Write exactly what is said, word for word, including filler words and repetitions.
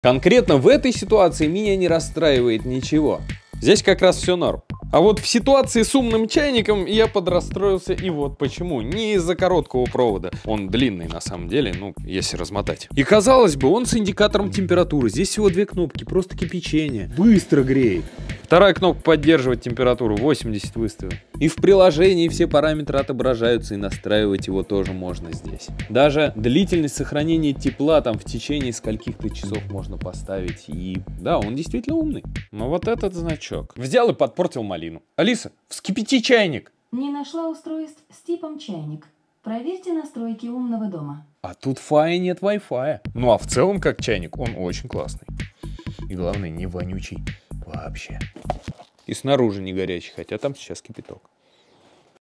Конкретно в этой ситуации меня не расстраивает ничего. Здесь как раз все норм. А вот в ситуации с умным чайником я подрастроился, и вот почему. Не из-за короткого провода. Он длинный на самом деле, ну, если размотать. И казалось бы, он с индикатором температуры. Здесь всего две кнопки, просто кипячение. Быстро греет. Вторая кнопка поддерживать температуру, восемьдесят выставил. И в приложении все параметры отображаются, и настраивать его тоже можно здесь. Даже длительность сохранения тепла там в течение скольких-то часов можно поставить. И да, он действительно умный. Но вот этот значок взял и подпортил малину. Алиса, вскипяти чайник. Не нашла устройств с типом чайник. Проверьте настройки умного дома. А тут в фае нет Wi-Fi. Ну а в целом, как чайник, он очень классный. И главное, не вонючий вообще. И снаружи не горячий, хотя там сейчас кипяток.